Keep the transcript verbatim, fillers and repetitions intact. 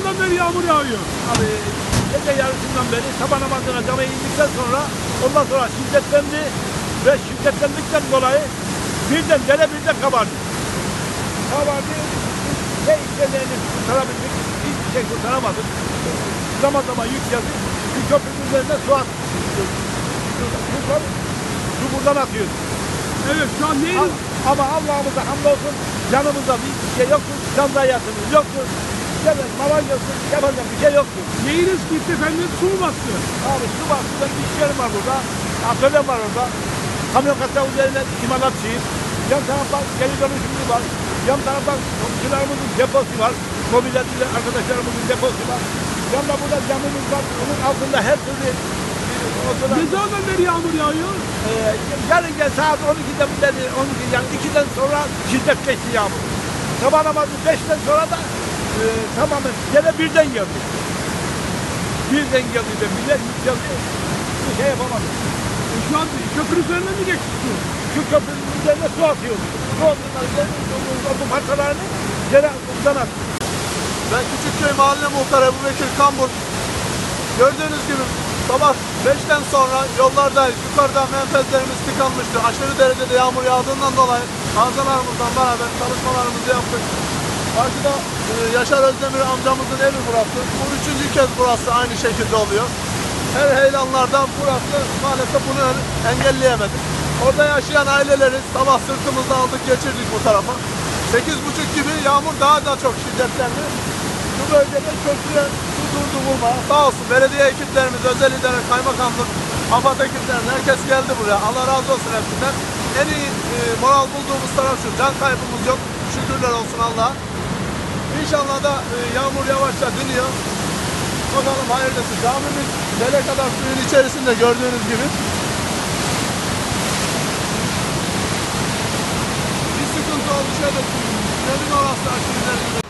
zamandan beri yağmur yağıyor? Abi gece yarısından beri sabah namazına camiye indikten sonra ondan sonra şiddetlendi ve şiddetlendikten dolayı birden dere birden kabardı. Kabardı. Ne işlerini kurtarabildik, hiçbir şey kurtaramadık. Zaman zaman yükseldi. Şu köprünün üzerine su attı. Buradan, su buradan atıyor. Evet, şu an neyin? Ama Allah'ımıza hamdolsun, yanımızda bir şey yoktur, can zayiatımız yoktur. Evet, malan yoktur, yapacak bir şey yoktur. Neyiniz gitti efendim? Su mu bastı? Abi su bastı, benim bir iş yerim var burada, atölyem var orada. Kamyon kasa üzerine imalatçıyız. Yan tarafta geri dönüşümlü var. Yan tarafta komşularımızın deposu var. Mobilyacı arkadaşlarımızın deposu var. Yanında burada camımız var. Onun altında her türlü ortada. Ne zamandan beri yağmur yağıyor? Ee, yarın gel saat on ikiden beri, on iki yani ikiden sonra şiddetleşti yağmur. Sabah namazı beşten sonra da e, tamamen gene birden geldi. Birden geldi de millet yükseldi. Bir şey yapamadı. E, şu an köprü üzerine mi geçti su? Şu köprünün üzerine su atıyordu. Su atıyorlar, bu parçalarını yere buradan attı. Ben Küçükköy Mahalle Muhtarı Ebu Bekir Kambur. Gördüğünüz gibi sabah beşten sonra yollardayız. Yukarıda menfezlerimiz tıkanmıştı. Aşırı derecede yağmur yağdığından dolayı arızalarımızla beraber çalışmalarımızı yaptık. Karşıda e, Yaşar Özdemir amcamızın evi burası. Bu üçüncü kez burası aynı şekilde oluyor. Her heyelanlardan burası maalesef bunu engelleyemedik. Orada yaşayan aileleri sabah sırtımızda aldık geçirdik bu tarafa. Sekiz buçuk gibi yağmur daha da çok şiddetlendi. Bu bölgede köprüye su durdu vurma. Sağ olsun belediye ekiplerimiz, özel idare, kaymakamlık, AFAD ekiplerinin herkes geldi buraya. Allah razı olsun hepsinden. En iyi e, moral bulduğumuz taraf şu. Can kaybımız yok. Şükürler olsun Allah'a. İnşallah da e, yağmur yavaşça diniyor. Bakalım hayırlısı. Camimiz dere kadar suyun içerisinde gördüğünüz gibi. Bir sıkıntı oldu şöyle suyun. Demin orası aşırı derecede.